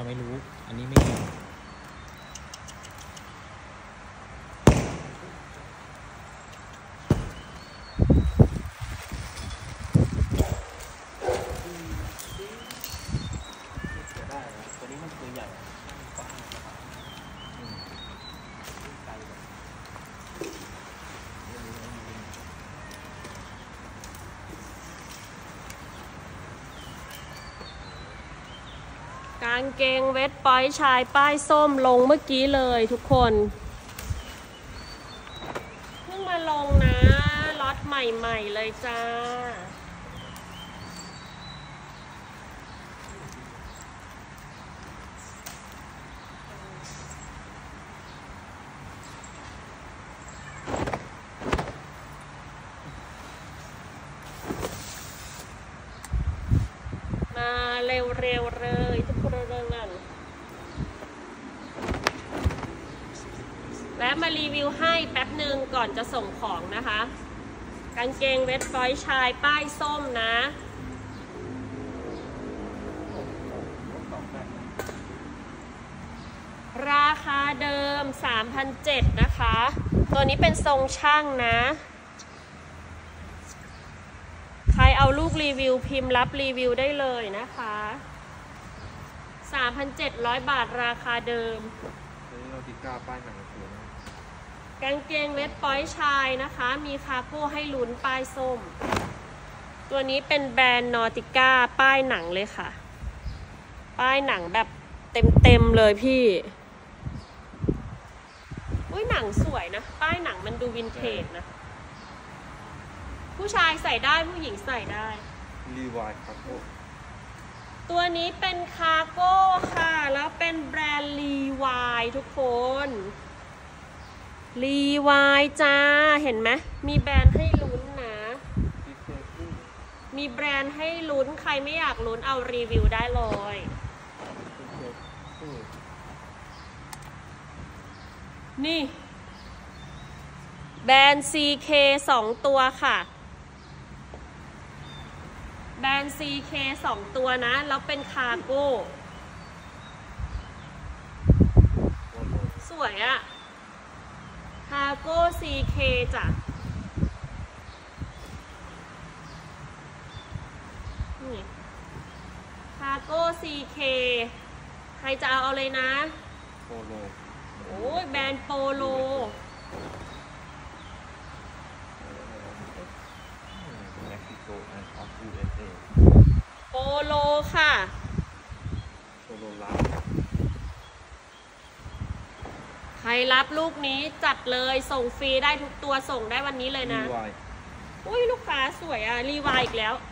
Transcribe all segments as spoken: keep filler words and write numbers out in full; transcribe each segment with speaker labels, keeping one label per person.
Speaker 1: เราไม่รู้อันนี้ไม่รู้ตัวนี้มันตัวใหญ่
Speaker 2: กางเกงเวทปอยชายป้ายส้มลงเมื่อกี้เลยทุกคนเพิ่งมาลงนะล็อตใหม่ๆเลยจ้ามาเร็วๆเลยทุกคนเรื่องนั้นและมารีวิวให้แป๊บหนึ่งก่อนจะส่งของนะคะกางเกงเวทฟอยชายป้ายส้มนะราคาเดิม สามพันเจ็ดร้อย นะคะตัวนี้เป็นทรงช่างนะใครเอาลูกรีวิวพิมพ์รับรีวิวได้เลยนะคะ สามพันเจ็ดร้อย บาทราคาเดิม
Speaker 1: ตัวนี้เราติก้าป้ายหนังสวยนะ
Speaker 2: กางเกงเวทปอยชายนะคะมีคาโก้ให้ลุ้นป้ายส้มตัวนี้เป็นแบรนด์นอติก้าป้ายหนังเลยค่ะป้ายหนังแบบเต็มๆเลยพี่อุ้ยหนังสวยนะป้ายหนังมันดูวินเทจนะผู้ชายใส่ได้ผู้หญิงใส่ได้
Speaker 1: รีวายคาโก้
Speaker 2: ตัวนี้เป็นคาโก้ค่ะแล้วเป็นแบรนด์รีวายทุกคนรีวายจ้าเห็นไหมมีแบรนด์ให้ลุ้นนะมีแบรนด์ให้ลุ้นใครไม่อยากลุ้นเอารีวิวได้เลยนี่แบรนด์ ซี เค สองตัวค่ะแบรนด์ ซี เค สองตัวนะแล้วเป็นคาโก้สวยอะคาโก้ ซี เค จ้ะนี่คาโก้ ซี เค ใครจะเอาเอาเลยนะ
Speaker 1: โปโล
Speaker 2: โอ้ยแบรนด์โปโลโปโลค่ะ
Speaker 1: โปโลรับ
Speaker 2: ใครรับลูกนี้จัดเลยส่งฟรีได้ทุกตัวส่งได้วันนี้เลยนะอุ้ยลูกค้าสวยอะรีวายอีกแล้ว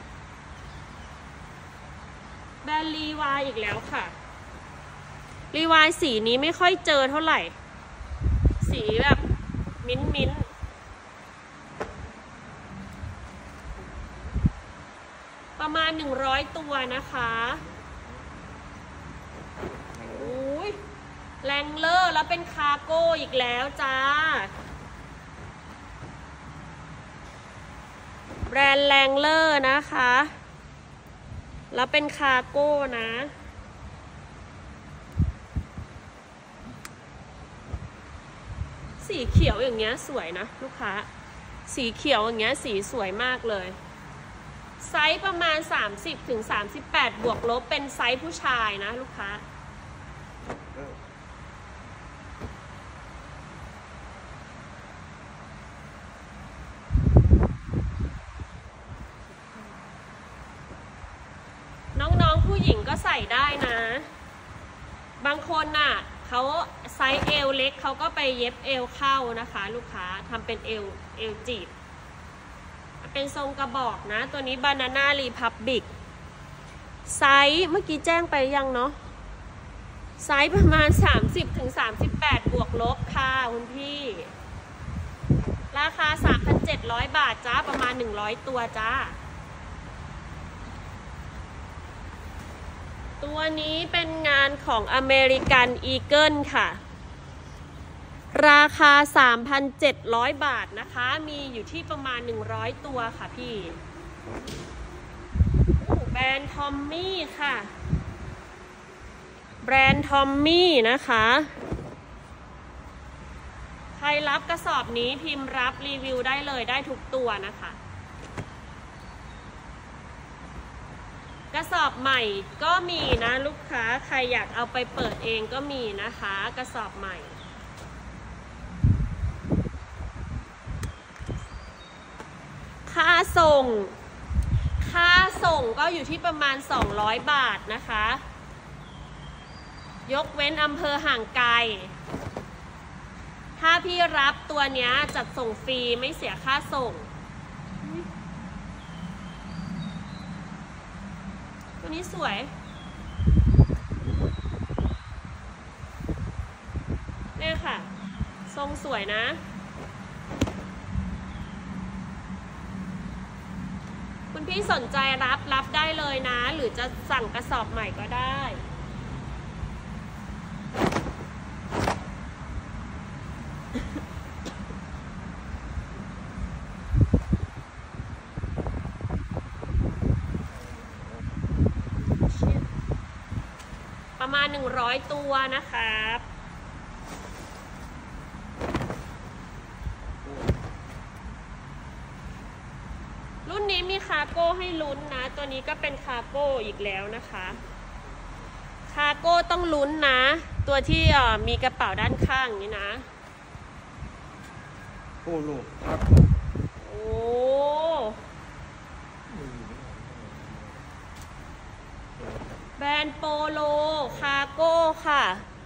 Speaker 2: แบรนด์รีวายอีกแล้วค่ะรีวายสีนี้ไม่ค่อยเจอเท่าไหร่สีแบบมิ้นมิ้นประมาณหนึ่งร้อยตัวนะคะอุ้ยแรงเลอร์แล้วเป็นคาร์โก้อีกแล้วจ้าแบรนด์แรงเลอร์นะคะแล้วเป็นคาร์โก้นะสีเขียวอย่างเงี้ยสวยนะลูกค้าสีเขียวอย่างเงี้ยสีสวยมากเลยไซส์ประมาณสามสิบถึงสามสิบแปดบวกลบเป็นไซส์ผู้ชายนะลูกค้าน้องๆผู้หญิงก็ใส่ได้นะบางคนน่ะเขาไซส์เอวเล็กเขาก็ไปเย็บเอวเข้านะคะลูกค้าทำเป็นเอวเอวจีบเป็นทรงกระบอกนะตัวนี้ Banana Republic ไซส์เมื่อกี้แจ้งไปยังเนาะไซส์ประมาณ สามสิบถึงสามสิบแปด บวกลบค่ะคุณพี่ราคา สามพันเจ็ดร้อย บาทจ้าประมาณหนึ่งร้อยตัวจ้าตัวนี้เป็นงานของ American Eagle ค่ะราคา สามพันเจ็ดร้อย บาทนะคะมีอยู่ที่ประมาณหนึ่งร้อยตัวค่ะพี่แบรนด์ทอมมี่ค่ะแบรนด์ทอมมี่นะคะใครรับกระสอบนี้พิมพ์รับรีวิวได้เลยได้ทุกตัวนะคะกระสอบใหม่ก็มีนะลูกค้าใครอยากเอาไปเปิดเองก็มีนะคะกระสอบใหม่ค่าส่งค่าส่งก็อยู่ที่ประมาณสองร้อยบาทนะคะยกเว้นอำเภอห่างไกลถ้าพี่รับตัวเนี้ยจัดส่งฟรีไม่เสียค่าส่งตัวนี้สวยเนี่ยค่ะทรงสวยนะคุณพี่สนใจรับรับได้เลยนะหรือจะสั่งกระสอบใหม่ก็ได้ประมาณหนึ่งร้อยตัวนะครับรุ่นนี้มีคาร์โก้ให้ลุ้นนะตัวนี้ก็เป็นคาร์โก้อีกแล้วนะคะคาร์โก้ต้องลุ้นนะตัวที่มีกระเป๋าด้านข้างนี้นะ
Speaker 1: โอ้โหครับ
Speaker 2: โอ้แบรนด์โปโลคาร์โก้ค่ะ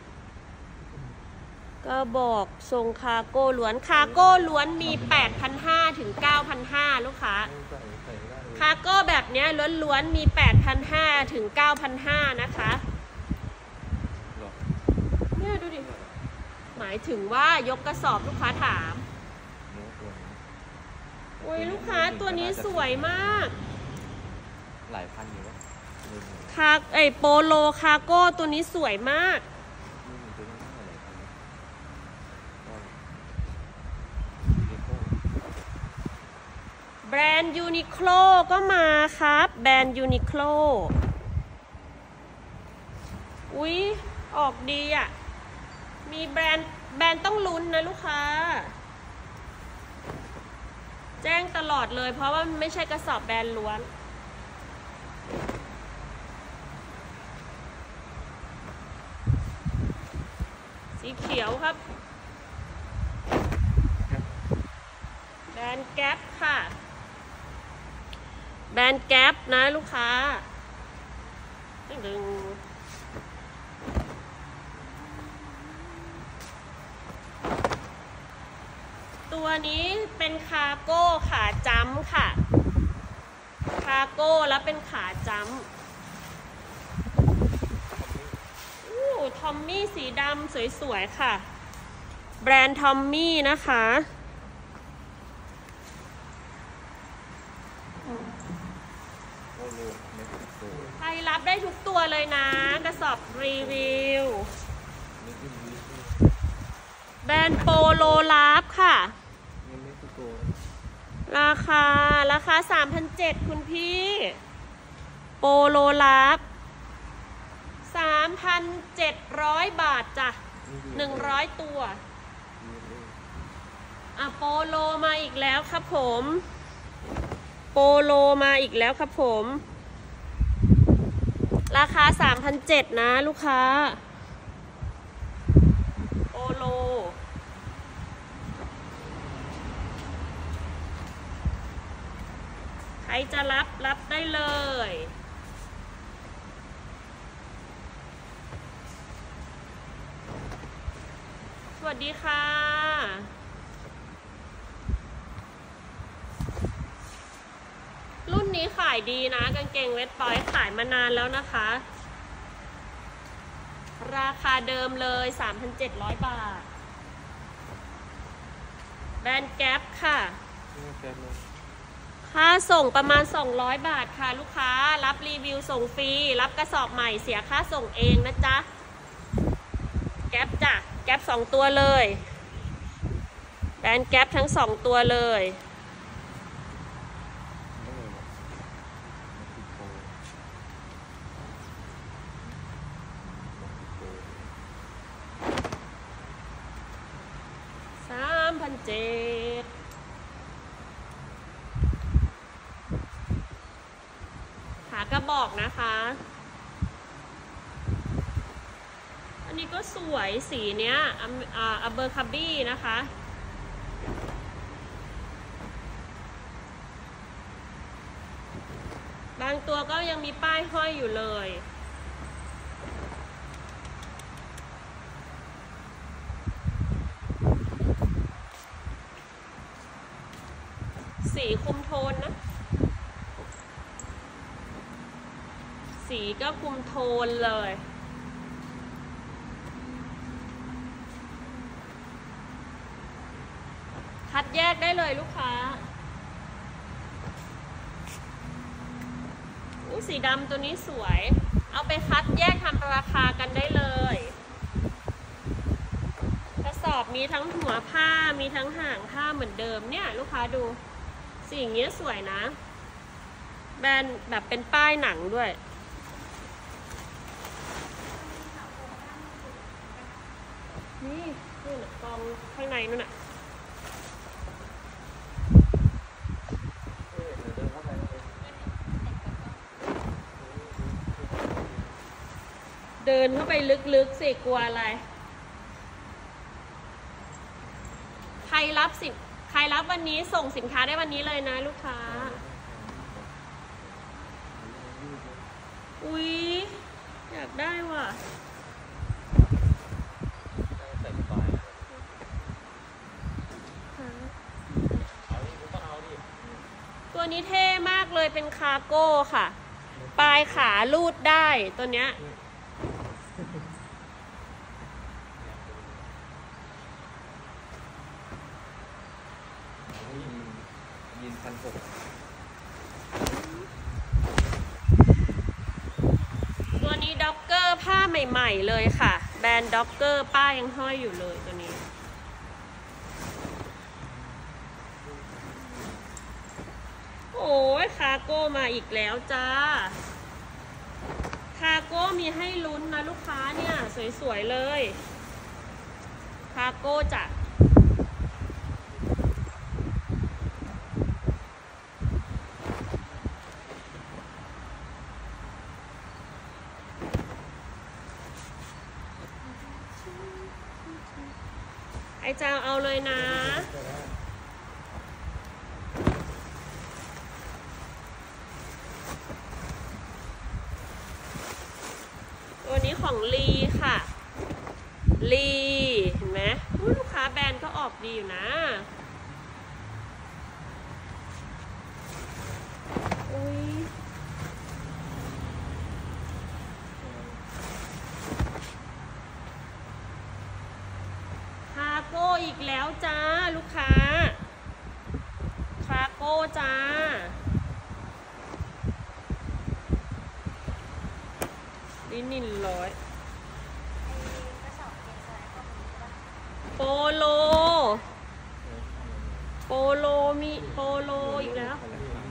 Speaker 2: ก็บอกทรงคาร์โก้ล้วนคาร์โก้ล้วนมี แปดพันห้าร้อย ถึง เก้าพันห้าร้อย ลูกค้าคาร์โก้แบบนี้ล้วนๆมี แปดพันห้าร้อย ถึง เก้าพันห้าร้อย นะคะเนี่ยดูดิหมายถึงว่ายกกระสอบลูกค้าถามโอ้ยลูกค้าตัวนี้สวยมาก
Speaker 1: หลายพันอยู่วะ
Speaker 2: คาไอโปโลคาร์โก้ตัวนี้สวยมากแบรนด์ยูนิโคลก็มาครับแบรนด์ยูนิโคลอุ๊ยออกดีอ่ะมีแบรนด์แบรนด์ต้องลุ้นนะลูกค้าแจ้งตลอดเลยเพราะว่ามันไม่ใช่กระสอบแบรนด์ล้วนสีเขียวครับแบรนด์แก๊ปค่ะแบรนด์แก๊ปนะลูกค้าดึงตัวนี้เป็นคาร์โก้ขาจั๊มค่ะคาร์โก้แล้วเป็นขาจั๊มอู้ทอมมี่สีดำสวยๆค่ะแบรนด์ทอมมี่นะคะใครรับได้ทุกตัวเลยนะกระสอบรีวิวแบรนด์โปโลลาฟค่ะราคาราคา สามพันเจ็ดร้อย คุณพี่โปโลลาฟ สามพันเจ็ดร้อย บาทจ้ะหนึ่งร้อยตัวอ่ะโปโลมาอีกแล้วครับผมโปโลมาอีกแล้วครับผมราคา สามพันเจ็ดร้อย นะลูกค้าโปโลใครจะรับรับได้เลยสวัสดีค่ะรุ่นนี้ขายดีนะกางเกงเวทปอยขายมานานแล้วนะคะราคาเดิมเลย สามพันเจ็ดร้อย บาทแบรนด์แก๊ปค่ะค่าส่งประมาณสองร้อยบาทค่ะลูกค้ารับรีวิวส่งฟรีรับกระสอบใหม่เสียค่าส่งเองนะจ๊ะแก๊ปจ้ะแก๊ปสองตัวเลยแบรนด์แก๊ปทั้งสองตัวเลยพันเจ็ดขากระบอกนะคะอันนี้ก็สวยสีเนี้ยอัเบอร์คาบี้นะคะบางตัวก็ยังมีป้ายห้อยอยู่เลยสีคุมโทนนะสีก็คุมโทนเลยคัดแยกได้เลยลูกค้าอู้สีดำตัวนี้สวยเอาไปคัดแยกทำราคากันได้เลยกระสอบมีทั้งหัวผ้ามีทั้งห่างผ้าเหมือนเดิมเนี่ยลูกค้าดูสีอย่างเงี้ยสวยนะแบรนด์แบบเป็นป้ายหนังด้วยนี่นี่นะกองข้างในนู่นน่ะเดินเข้าไปลึกๆสิกลัวอะไรใครรับสิใครรับวันนี้ส่งสินค้าได้วันนี้เลยนะลูกค้าอุ๊ยอยากได้ว่ะตัวนี้เท่มากเลยเป็นคาร์โก้ค่ะปลายขาลูดได้ตัวเนี้ย
Speaker 1: ยินพันหก
Speaker 2: ตัวนี้ด็อกเกอร์ผ้าใหม่ๆเลยค่ะแบรนด์ด็อกเกอร์ป้ายังห้อยอยู่เลยตัวนี้โอ้ยคาร์โก้มาอีกแล้วจ้าคาร์โก้มีให้ลุ้นนะลูกค้าเนี่ยสวยๆเลยคาร์โก้จ้ะไอ้เจ้าเอาเลยนะตัวนี้ของลีค่ะลีเห็นไหมลูกค้าแบรนด์ก็ออกดีอยู่นะอุ้ยคาโก้อีกแล้วจ้าลูกค้าคาโก้จ้าลินินร้อยโปโลโปโลมีโปโลอีกแล้ว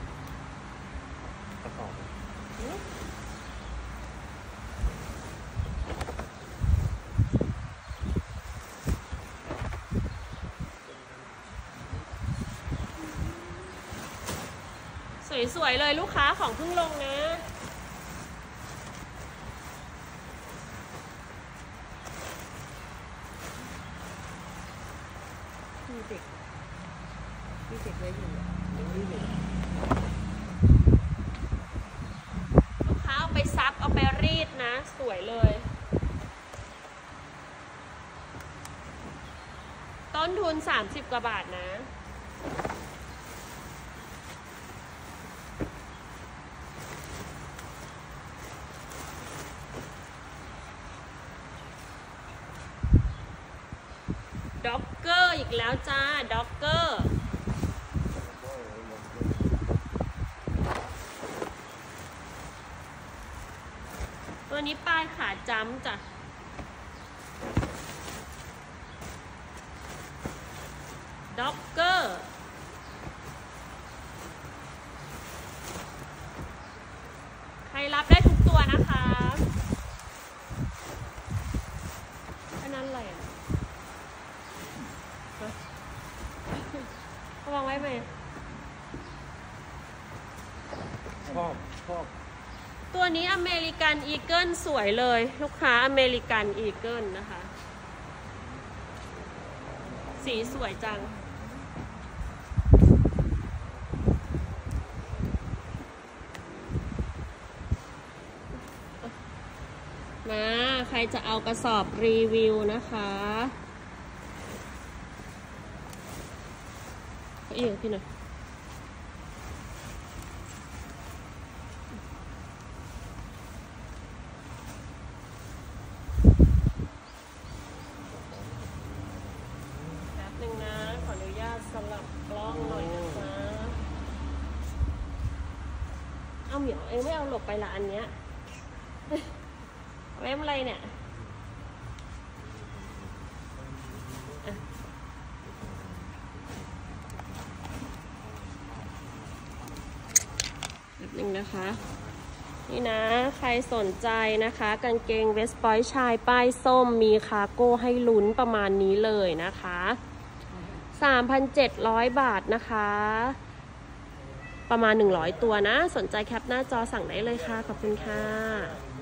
Speaker 1: กระสอบ
Speaker 2: สวยๆเลยลูกค้าของเพิ่งลงนะมีเด็กมีเด็กเลยอยู่ลูกค้าเอาไปซักเอาไปรีดนะสวยเลยต้นทุนสามสิบกว่าบาทนะด็อกเกอร์อีกแล้วจ้าด็อกเกอร์ตัวนี้ป้ายขาจ้ำจ้ะด็อกเกอร์ใครรับได้ทุกตัวนะคะอันนั้นอะไรอ่ะวางไว้ไหม
Speaker 1: ชอบชอบ
Speaker 2: ตัวนี้อเมริกันอีเกิลสวยเลย ลูกค้าอเมริกันอีเกิลนะคะ สีสวยจัง มาใครจะเอากระสอบรีวิวนะคะเอียงพี่หน่อยแป๊บนึงนะ ขออนุญาตสลับกล้องหน่อยนะคะเอาเหมียวเองไม่เอาหลบไปละอันเนี้ยแม่อะไรเนี่ยแบบนึงนะคะ นี่นะใครสนใจนะคะกางเกงเวสต์พอยต์ชายป้ายส้มมีคาร์โก้ให้ลุ้นประมาณนี้เลยนะคะ สามพันเจ็ดร้อย บาทนะคะ ประมาณหนึ่งร้อยตัวนะ สนใจแคปหน้าจอสั่งได้เลยค่ะ ขอบคุณค่ะ